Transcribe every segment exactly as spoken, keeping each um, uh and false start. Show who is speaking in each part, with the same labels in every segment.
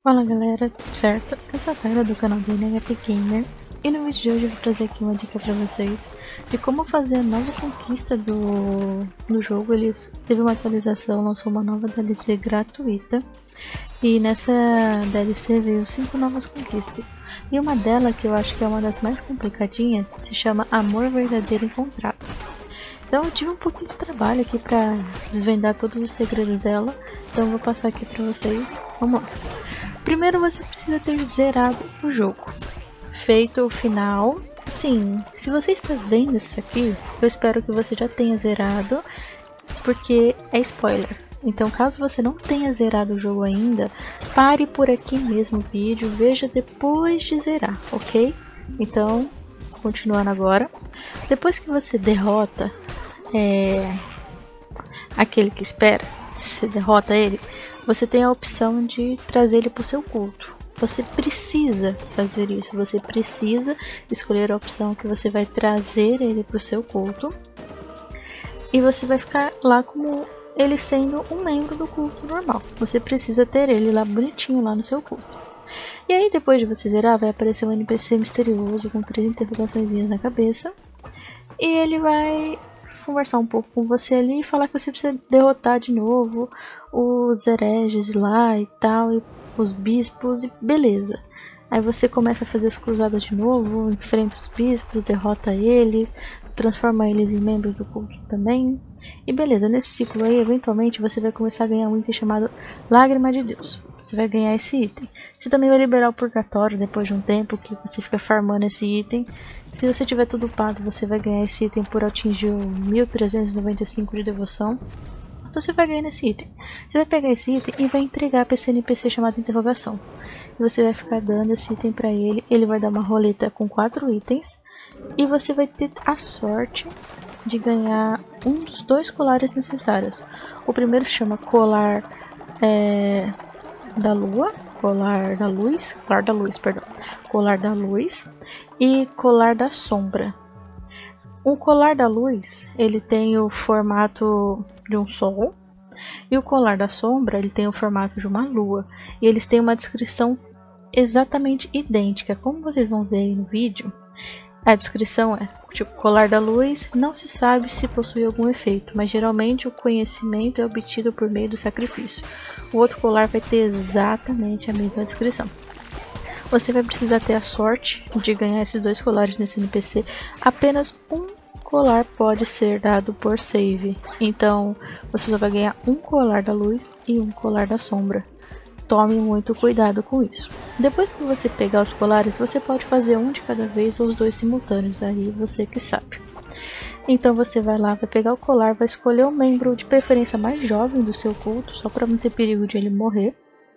Speaker 1: Fala galera, tudo certo? Eu sou a Tayla do canal do N H P Gamer e no vídeo de hoje eu vou trazer aqui uma dica pra vocês de como fazer a nova conquista do, do jogo. Eles teve uma atualização, lançou uma nova D L C gratuita e nessa D L C veio cinco novas conquistas. E uma delas, que eu acho que é uma das mais complicadinhas, se chama Amor Verdadeiro Encontrado. Então eu tive um pouquinho de trabalho aqui pra desvendar todos os segredos dela, então eu vou passar aqui pra vocês. Vamos lá. Primeiro você precisa ter zerado o jogo, feito o final. Sim, se você está vendo isso aqui, eu espero que você já tenha zerado, porque é spoiler. Então caso você não tenha zerado o jogo ainda, pare por aqui mesmo o vídeo, veja depois de zerar, ok? Então, continuando agora. Depois que você derrota é, aquele que espera, se você derrota ele, você tem a opção de trazer ele para o seu culto. Você precisa fazer isso, você precisa escolher a opção que você vai trazer ele para o seu culto. E você vai ficar lá como ele sendo um membro do culto normal. Você precisa ter ele lá bonitinho lá no seu culto. E aí depois de você zerar, vai aparecer um N P C misterioso com três interrogaçõezinhas na cabeça. E ele vai conversar um pouco com você ali e falar que você precisa derrotar de novo os hereges lá e tal, e os bispos, e beleza. Aí você começa a fazer as cruzadas de novo, enfrenta os bispos, derrota eles, transforma eles em membros do culto também. E beleza, nesse ciclo aí, eventualmente você vai começar a ganhar um item chamado Lágrima de Deus. Você vai ganhar esse item. Você também vai liberar o purgatório depois de um tempo que você fica farmando esse item. Se você tiver tudo pago, você vai ganhar esse item por atingir o mil trezentos e noventa e cinco de devoção. Então você vai ganhar esse item. Você vai pegar esse item e vai entregar para esse N P C chamado interrogação. E você vai ficar dando esse item para ele. Ele vai dar uma roleta com quatro itens. E você vai ter a sorte de ganhar um dos dois colares necessários. O primeiro se chama Colar é, da Lua. Colar da Luz. Colar da Luz, perdão. Colar da Luz. E Colar da Sombra. O Colar da Luz, ele tem o formato de um sol. E o Colar da Sombra, ele tem o formato de uma lua. E eles têm uma descrição exatamente idêntica. Como vocês vão ver aí no vídeo, a descrição é, tipo, Colar da Luz, não se sabe se possui algum efeito, mas geralmente o conhecimento é obtido por meio do sacrifício. O outro colar vai ter exatamente a mesma descrição. Você vai precisar ter a sorte de ganhar esses dois colares nesse N P C. Apenas um colar pode ser dado por save. Então você só vai ganhar um colar da luz e um colar da sombra. Tome muito cuidado com isso. Depois que você pegar os colares, você pode fazer um de cada vez ou os dois simultâneos. Aí você que sabe. Então você vai lá, vai pegar o colar, vai escolher um membro de preferência mais jovem do seu culto, só para não ter perigo de ele morrer.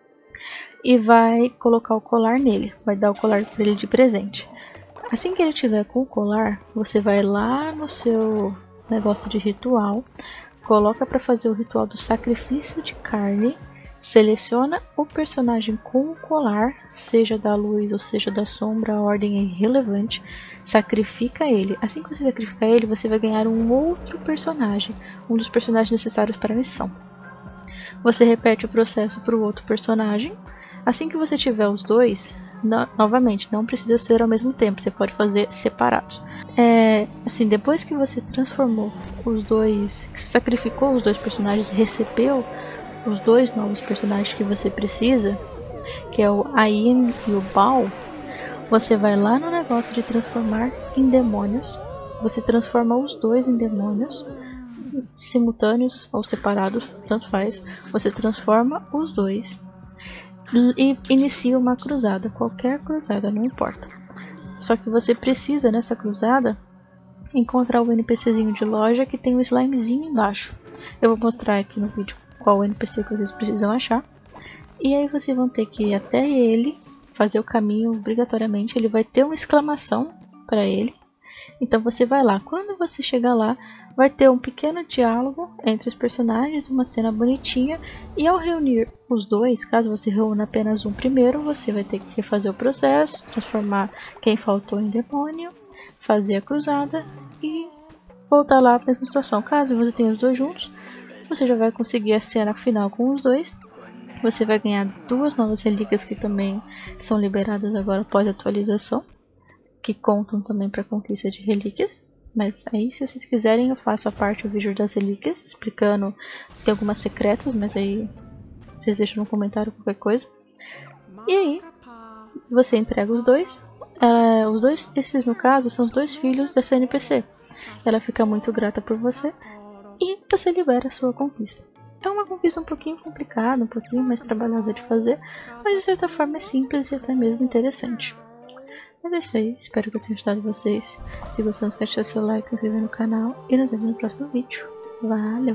Speaker 1: E vai colocar o colar nele, vai dar o colar para ele de presente. Assim que ele tiver com o colar, você vai lá no seu negócio de ritual, coloca para fazer o ritual do sacrifício de carne, seleciona o personagem com o colar, seja da luz ou seja da sombra, a ordem é irrelevante, sacrifica ele. Assim que você sacrificar ele, você vai ganhar um outro personagem, um dos personagens necessários para a missão. Você repete o processo para o outro personagem. Assim que você tiver os dois, no, novamente, não precisa ser ao mesmo tempo, você pode fazer separados. É, assim, depois que você transformou os dois, que você sacrificou os dois personagens e recebeu os dois novos personagens que você precisa, que é o Ain e o Baal, você vai lá no negócio de transformar em demônios, você transforma os dois em demônios, simultâneos ou separados, tanto faz, você transforma os dois e inicia uma cruzada, qualquer cruzada, não importa. Só que você precisa nessa cruzada encontrar o NPCzinho de loja que tem um slimezinho embaixo. Eu vou mostrar aqui no vídeo qual o N P C que vocês precisam achar. E aí vocês vão ter que ir até ele, fazer o caminho obrigatoriamente, ele vai ter uma exclamação para ele. Então você vai lá, quando você chegar lá, vai ter um pequeno diálogo entre os personagens, uma cena bonitinha, e ao reunir os dois, caso você reúna apenas um primeiro, você vai ter que refazer o processo, transformar quem faltou em demônio, fazer a cruzada e voltar lá para a mesma situação. Caso você tenha os dois juntos, você já vai conseguir a cena final com os dois Você vai ganhar duas novas relíquias que também são liberadas agora após a atualização, que contam também para a conquista de relíquias. Mas aí, se vocês quiserem, eu faço a parte do vídeo das relíquias, explicando. Tem algumas secretas, mas aí vocês deixam no comentário qualquer coisa. E aí, você entrega os dois. Uh, os dois, esses no caso, são os dois filhos dessa N P C. Ela fica muito grata por você e você libera a sua conquista. É uma conquista um pouquinho complicada, um pouquinho mais trabalhada de fazer, mas de certa forma é simples e até mesmo interessante. Mas é isso aí, espero que eu tenha ajudado vocês. Se gostou, não esquece de deixar seu like, se inscrever no canal e nos vemos no próximo vídeo. Valeu!